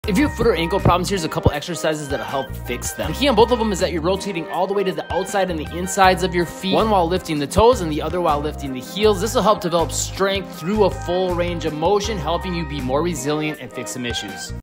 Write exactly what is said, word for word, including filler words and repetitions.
If you have foot or ankle problems, here's a couple exercises that'll help fix them. The key on both of them is that you're rotating all the way to the outside and the insides of your feet, one while lifting the toes and the other while lifting the heels. This will help develop strength through a full range of motion, helping you be more resilient and fix some issues.